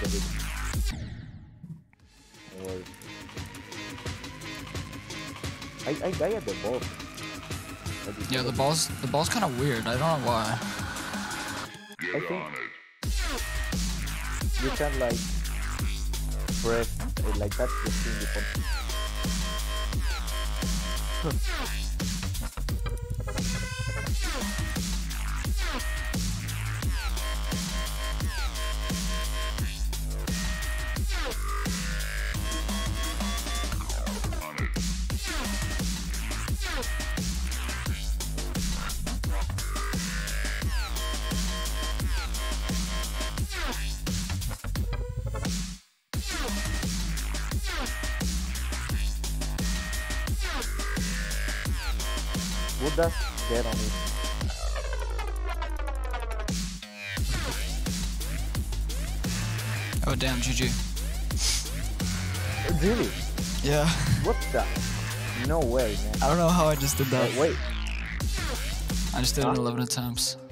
a bit. Or I die at the ball. Yeah, the ball's kind of weird. I don't know why. I think you can like press like that's the thing you put. Would that get on it? Oh damn, GG. Really? Yeah. What the? No way, man. I don't know how I just did that. Wait. I just did it 11 attempts.